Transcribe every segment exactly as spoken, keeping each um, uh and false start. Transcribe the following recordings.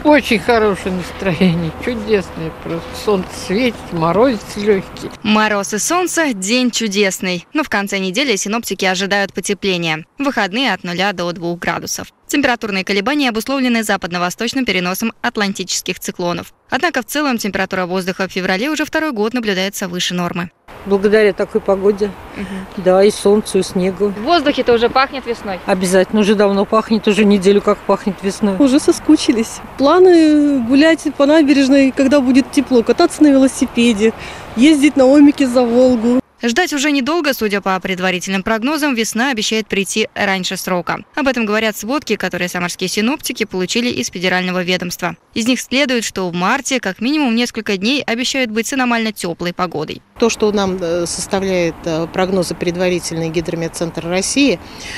Очень хорошее настроение, чудесное просто. Солнце светит, морозец легкий. Мороз и солнце – день чудесный. Но в конце недели синоптики ожидают потепления. В выходные от нуля до двух градусов. Температурные колебания обусловлены западно-восточным переносом атлантических циклонов. Однако в целом температура воздуха в феврале уже второй год наблюдается выше нормы. Благодаря такой погоде. Угу. Да, и солнцу, и снегу. В воздухе-то уже пахнет весной? Обязательно, уже давно пахнет, уже неделю как пахнет весной. Уже соскучились. Планы гулять по набережной, когда будет тепло, кататься на велосипеде, ездить на Омике за Волгу. Ждать уже недолго, судя по предварительным прогнозам, весна обещает прийти раньше срока. Об этом говорят сводки, которые самарские синоптики получили из федерального ведомства. Из них следует, что в марте как минимум несколько дней обещают быть с аномально теплой погодой. То, что нам составляет прогнозы предварительный Гидрометцентр России,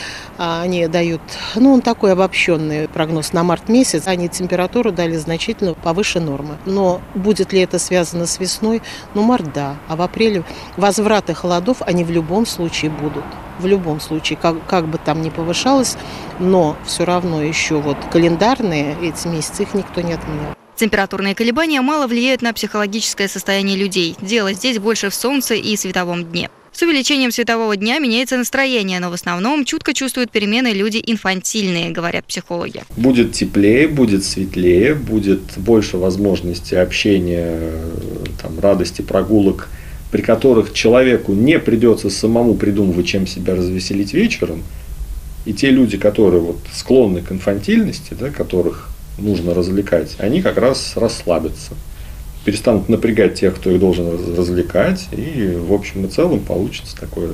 они дают, ну, он такой обобщенный прогноз на март месяц. Они температуру дали значительно повыше нормы. Но будет ли это связано с весной? Ну, март, да. А в апреле возвраты холодов, они в любом случае будут. В любом случае, как, как бы там ни повышалось, но все равно еще вот календарные эти месяцы, их никто не отменял. Температурные колебания мало влияют на психологическое состояние людей. Дело здесь больше в солнце и световом дне. С увеличением светового дня меняется настроение, но в основном чутко чувствуют перемены люди инфантильные, говорят психологи. Будет теплее, будет светлее, будет больше возможностей общения, там, радости, прогулок, при которых человеку не придется самому придумывать, чем себя развеселить вечером. И те люди, которые вот склонны к инфантильности, да, которых нужно развлекать, они как раз расслабятся. Перестанут напрягать тех, кто их должен развлекать, и в общем и целом получится такое,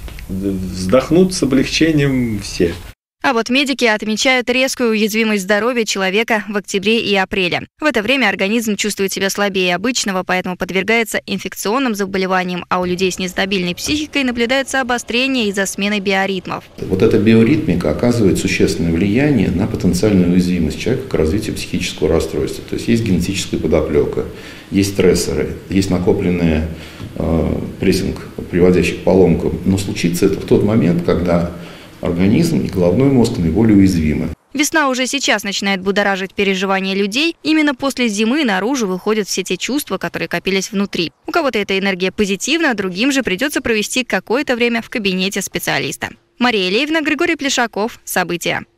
вздохнут с облегчением все. А вот медики отмечают резкую уязвимость здоровья человека в октябре и апреле. В это время организм чувствует себя слабее обычного, поэтому подвергается инфекционным заболеваниям, а у людей с нестабильной психикой наблюдается обострение из-за смены биоритмов. Вот эта биоритмика оказывает существенное влияние на потенциальную уязвимость человека к развитию психического расстройства. То есть есть генетическая подоплека, есть стрессоры, есть накопленный э, прессинг, приводящий к поломкам. Но случится это в тот момент, когда организм и головной мозг наиболее уязвимы. Весна уже сейчас начинает будоражить переживания людей. Именно после зимы наружу выходят все те чувства, которые копились внутри. У кого-то эта энергия позитивна, другим же придется провести какое-то время в кабинете специалиста. Мария Леевна, Григорий Плешаков. События.